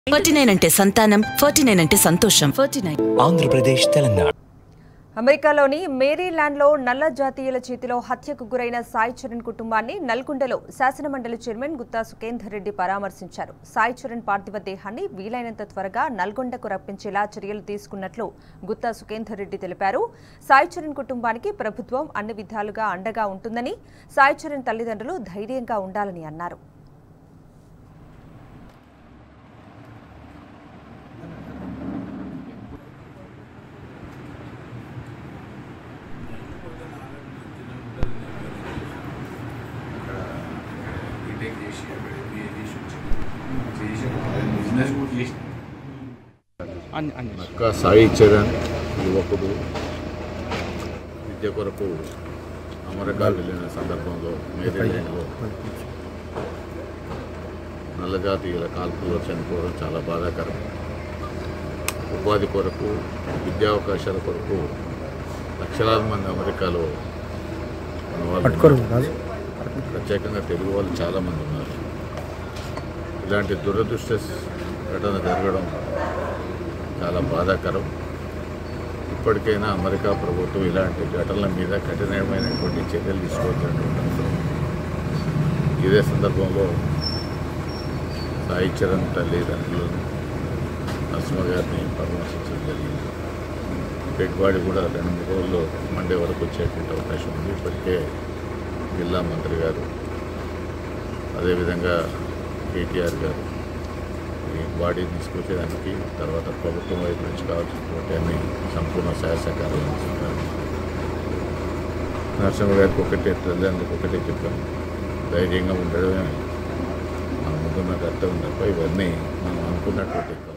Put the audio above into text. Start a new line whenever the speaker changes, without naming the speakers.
49 అంటే సంతానం, 49 అంటే సంతోషం. 49
ఆంధ్రప్రదేశ్, తెలంగాణ.
అమెరికాలోని మేరీల్యాండ్లో నల్ల జాతీయుల చేతిలో హత్యకు గురైన సాయి చరణ్ కుటుంబాన్ని నల్గొండలో శాసనమండలి చైర్మన్ గుత్తా సుఖేందర్ రెడ్డి పరామర్శించారు. సాయి చరణ్ పార్థివ దేహాన్ని వీలైనంత త్వరగా నల్గొండకు రప్పించేలా చర్యలు తీసుకున్నట్లు గుత్తా సుఖేందర్ రెడ్డి తెలిపారు. సాయి చరణ్ కుటుంబానికి ప్రభుత్వం అన్ని విధాలుగా అండగా ఉంటుందని, సాయి చరణ్ తల్లిదండ్రులు ధైర్యంగా ఉండాలని అన్నారు.
సాయి చరణ్ యువకుడు విద్య కొరకు అమెరికా వెళ్ళిన సందర్భంలో మేరీల్యాండ్లో నల్ల జాతీయుల కాల్పుల్లో చనిపోవడం చాలా బాధాకరం. ఉపాధి కొరకు, విద్యావకాశాల కొరకు లక్షలాది మంది అమెరికాలో ప్రత్యేకంగా తెలుగు వాళ్ళు చాలామంది ఉన్నారు. ఇలాంటి దురదృష్ట ఘటన జరగడం చాలా బాధాకరం. ఇప్పటికైనా అమెరికా ప్రభుత్వం ఇలాంటి ఘటనల మీద కఠినమైనటువంటి చర్యలు తీసుకోవాల్సినటువంటి. ఇదే సందర్భంలో సాయి చరణ్ తల్లిదండ్రులను నరసింహ గారిని పరామర్శించడం జరిగింది. డెడ్ బాడీ కూడా 2-3 రోజుల్లో మండే వరకు వచ్చేటువంటి అవకాశం ఉంది. ఇప్పటికే జిల్లా మంత్రి గారు, అదేవిధంగా కేటీఆర్ గారు ఈ బాడీ తీసుకొచ్చేదానికి, తర్వాత ప్రభుత్వం వైపు నుంచి కావాల్సినటువంటి అన్ని సంపూర్ణ సహాయ సహకారాలు అందిస్తున్నారు. నరసింహ గారికి తల్లిదండ్రులకు ఒకటే చెప్పాను, ధైర్యంగా ఉండడమే మన ముందున్న కర్తవ్యం తప్ప ఇవన్నీ మనం అనుకున్నటువంటి